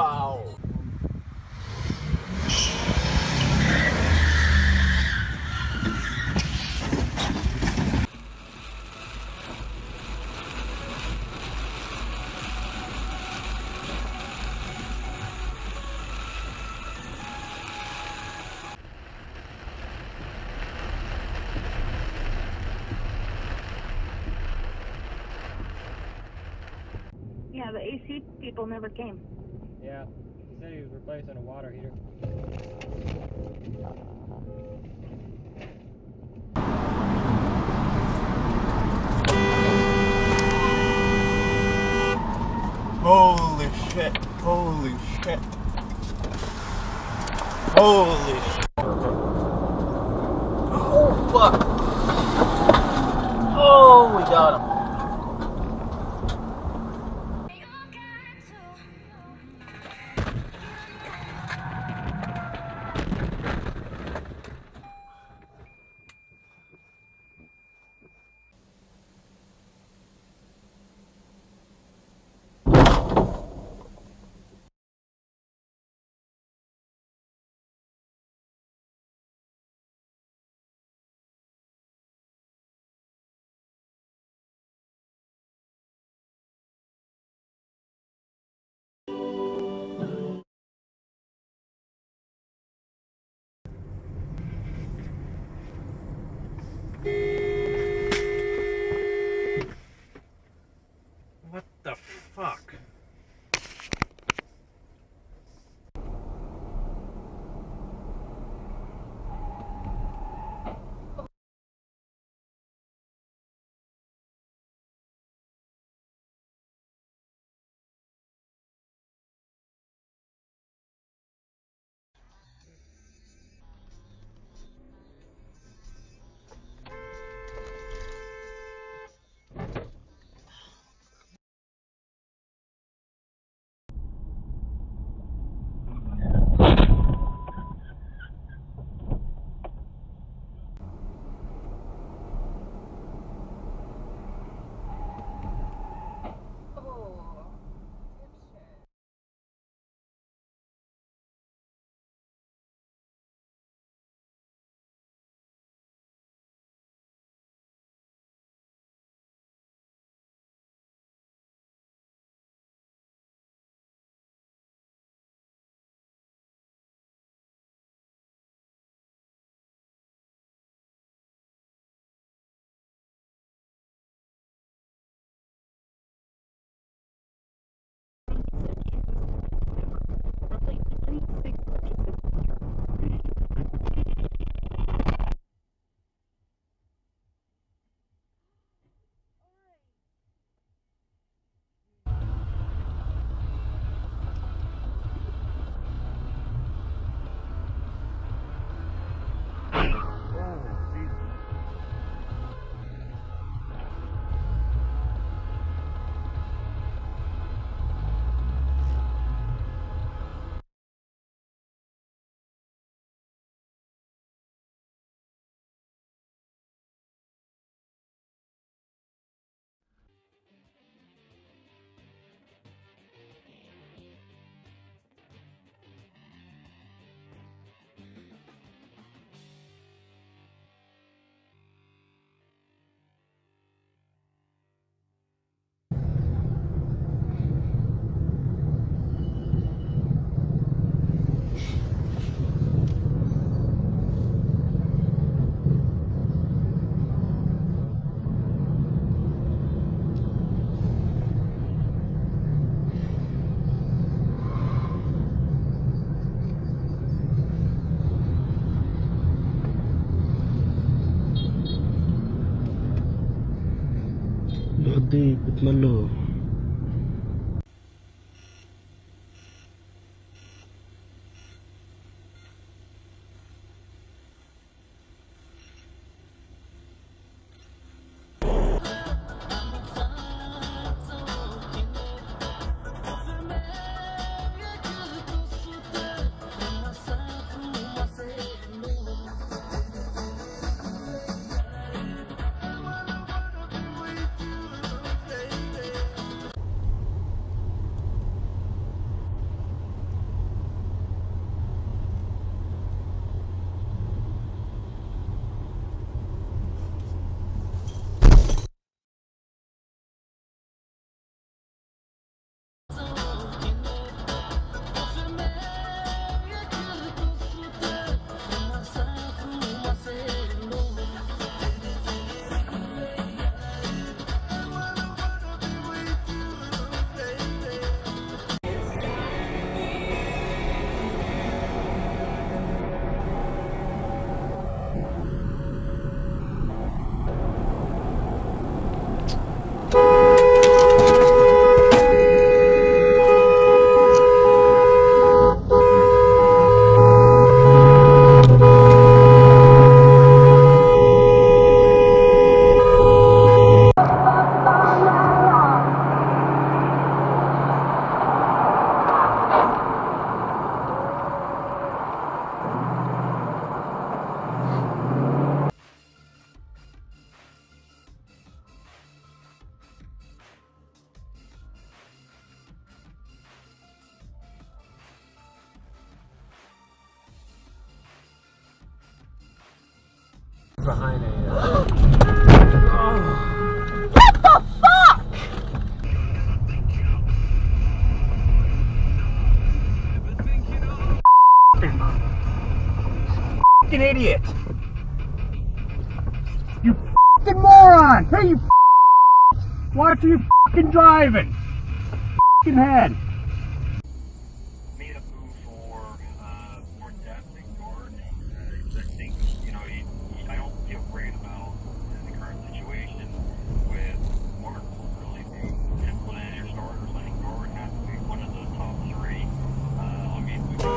Wow. Yeah, the AC people never came. Yeah, he said he was replacing a water heater. Holy shit. Holy shit. Holy shit. Oh, fuck. Oh, we got him. What the fuck? Di Bitmalo. behind a. What the fuck? Fucking idiot! You fucking moron! Hey, you watch you fucking driving! Fucking head! Made a move for more depth and guard. I think, you know, I don't feel great about the current situation with Mark really being implemented or starters. I think guard has to be one of the top three. I mean, we can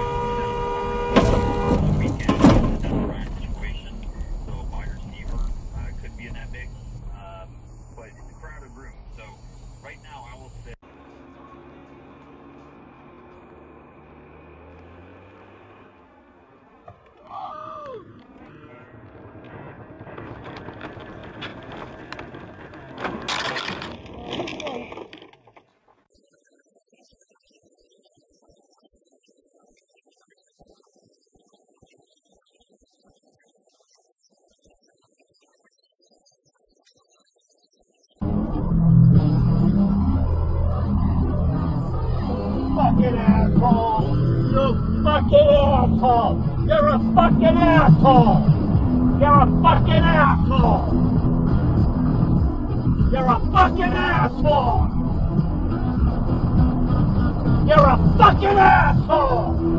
this weekend in that Ryan situation, so a wide receiver could be in that mix. But it's a crowded room, so right now I will say. Fucking asshole! You fucking asshole! You're a fucking asshole! You're a fucking asshole! You're a fucking asshole! You're a fucking asshole!